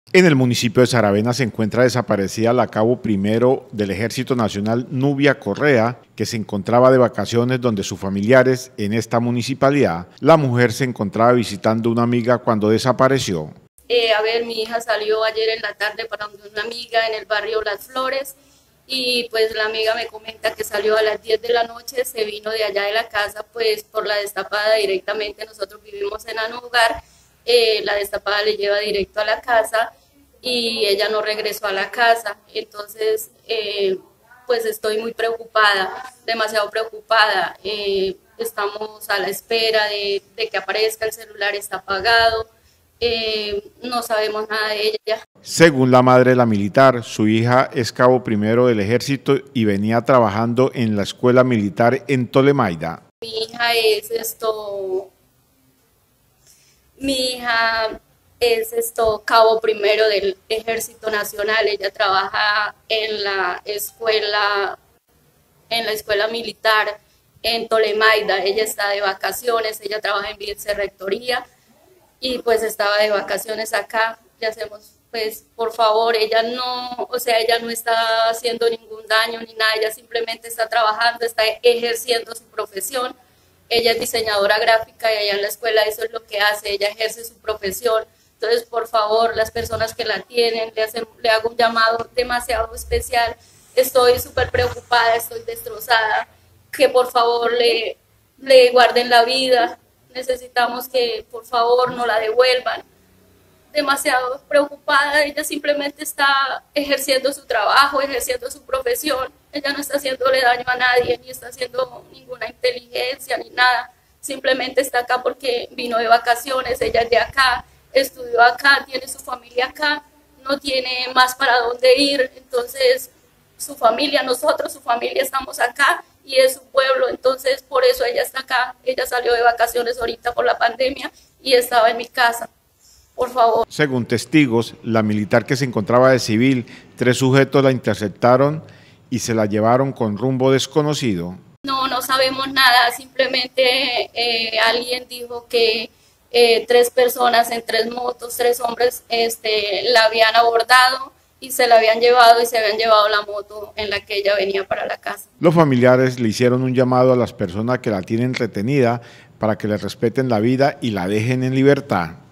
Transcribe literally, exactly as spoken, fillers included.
En el municipio de Saravena se encuentra desaparecida la cabo primero del Ejército Nacional Nubia Correa, que se encontraba de vacaciones donde sus familiares en esta municipalidad. La mujer se encontraba visitando una amiga cuando desapareció. Eh, a ver, mi hija salió ayer en la tarde para donde una amiga en el barrio Las Flores y pues la amiga me comenta que salió a las diez de la noche, se vino de allá de la casa pues por la destapada directamente, nosotros vivimos en Anugar, eh, la destapada le lleva directo a la casa y ella no regresó a la casa, entonces eh, pues estoy muy preocupada, demasiado preocupada, eh, estamos a la espera de, de que aparezca, el celular está apagado, eh, no sabemos nada de ella. Según la madre de la militar, su hija es cabo primero del ejército y venía trabajando en la escuela militar en Tolemaida. Mi hija es esto, mi hija es esto cabo primero del Ejército Nacional, ella trabaja en la escuela, en la escuela militar en Tolemaida, ella está de vacaciones, ella trabaja en vicerrectoría y pues estaba de vacaciones acá, le hacemos pues por favor, ella no, o sea, ella no está haciendo ningún daño ni nada, ella simplemente está trabajando, está ejerciendo su profesión, ella es diseñadora gráfica y allá en la escuela eso es lo que hace, ella ejerce su profesión. Entonces, por favor, las personas que la tienen, le, hacen, le hago un llamado demasiado especial. Estoy súper preocupada, estoy destrozada. Que por favor le, le guarden la vida. Necesitamos que por favor no la devuelvan. Demasiado preocupada, ella simplemente está ejerciendo su trabajo, ejerciendo su profesión. Ella no está haciéndole daño a nadie, ni está haciendo ninguna inteligencia, ni nada. Simplemente está acá porque vino de vacaciones, ella es de acá. Estudió acá, tiene su familia acá, no tiene más para dónde ir, entonces su familia, nosotros, su familia estamos acá y es su pueblo, entonces por eso ella está acá, ella salió de vacaciones ahorita por la pandemia y estaba en mi casa, por favor. Según testigos, la militar que se encontraba de civil, tres sujetos la interceptaron y se la llevaron con rumbo desconocido. No, no sabemos nada, simplemente eh, alguien dijo que Eh, tres personas en tres motos, tres hombres este, la habían abordado y se la habían llevado y se habían llevado la moto en la que ella venía para la casa. Los familiares le hicieron un llamado a las personas que la tienen retenida para que le respeten la vida y la dejen en libertad.